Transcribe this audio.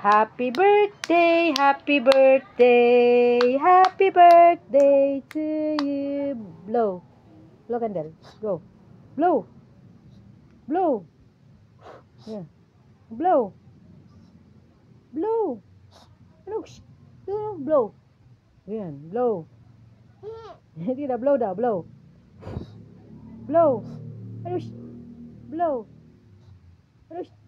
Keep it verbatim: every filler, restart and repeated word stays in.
Happy birthday, happy birthday, happy birthday to you. Blow. Blow candle. Go. Blow. Blow. Yeah. Blow. Blow. Ano? Shh. Blow. Blow. Yan. Blow. Hindi na. Blow daw. Blow. Blow. Ano? Shh. Blow. Ano? Shh.